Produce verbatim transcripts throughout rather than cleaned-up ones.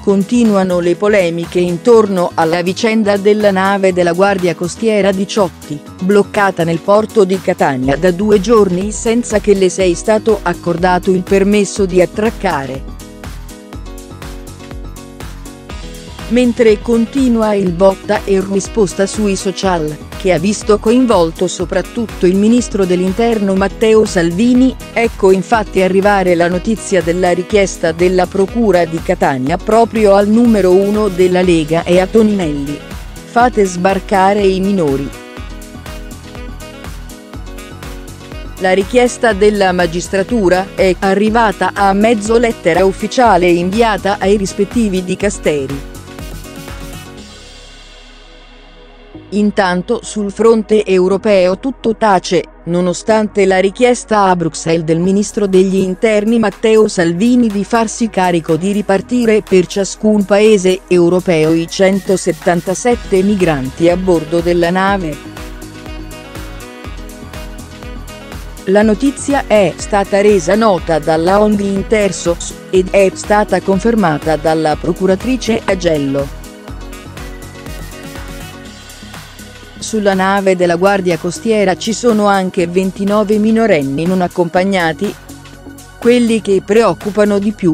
Continuano le polemiche intorno alla vicenda della nave della Guardia Costiera Diciotti, bloccata nel porto di Catania da due giorni senza che le sia stato accordato il permesso di attraccare. Mentre continua il botta e risposta sui social, che ha visto coinvolto soprattutto il ministro dell'Interno Matteo Salvini, ecco infatti arrivare la notizia della richiesta della Procura di Catania proprio al numero uno della Lega e a Toninelli: fate sbarcare i minori. La richiesta della magistratura è arrivata a mezzo lettera ufficiale inviata ai rispettivi dicasteri. Intanto sul fronte europeo tutto tace, nonostante la richiesta a Bruxelles del ministro degli interni Matteo Salvini di farsi carico di ripartire per ciascun paese europeo i centosettantasette migranti a bordo della nave. La notizia è stata resa nota dalla O N G Intersos ed è stata confermata dalla procuratrice Agello. Sulla nave della Guardia Costiera ci sono anche ventinove minorenni non accompagnati? Quelli che preoccupano di più.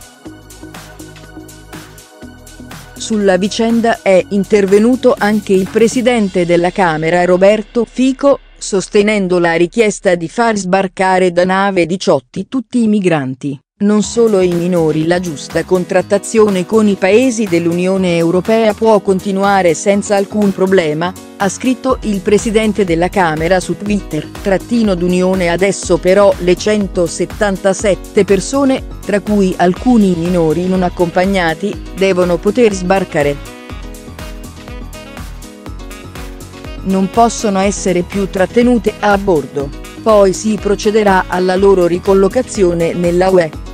Sulla vicenda è intervenuto anche il presidente della Camera Roberto Fico, sostenendo la richiesta di far sbarcare da nave Diciotti tutti i migranti, non solo i minori. La giusta contrattazione con i paesi dell'Unione Europea può continuare senza alcun problema, ha scritto il presidente della Camera su Twitter. Trattino d'Unione adesso però le centosettantasette persone, tra cui alcuni minori non accompagnati, devono poter sbarcare. Non possono essere più trattenute a bordo, poi si procederà alla loro ricollocazione nella U E.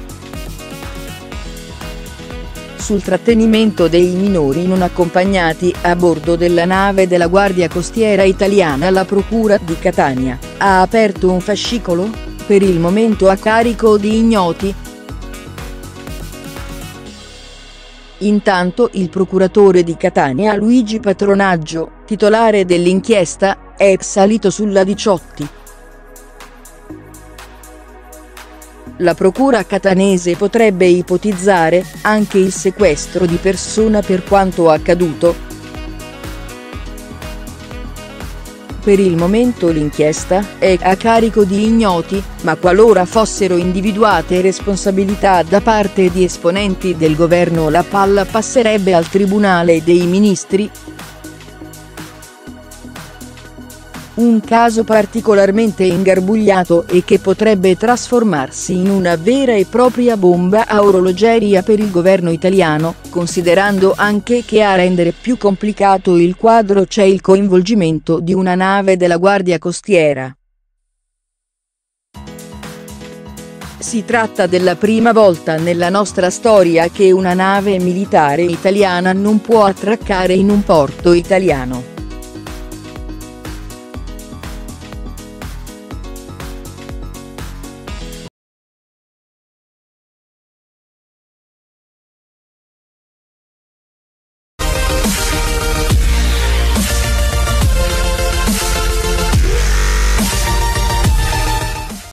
Sul trattenimento dei minori non accompagnati a bordo della nave della Guardia Costiera italiana la Procura di Catania ha aperto un fascicolo, per il momento a carico di ignoti. Intanto il procuratore di Catania Luigi Patronaggio, titolare dell'inchiesta, è salito sulla Diciotti. La procura catanese potrebbe ipotizzare anche il sequestro di persona per quanto accaduto. Per il momento l'inchiesta è a carico di ignoti, ma qualora fossero individuate responsabilità da parte di esponenti del governo la palla passerebbe al Tribunale dei Ministri. Un caso particolarmente ingarbugliato e che potrebbe trasformarsi in una vera e propria bomba a orologeria per il governo italiano, considerando anche che a rendere più complicato il quadro c'è il coinvolgimento di una nave della Guardia Costiera. Si tratta della prima volta nella nostra storia che una nave militare italiana non può attraccare in un porto italiano.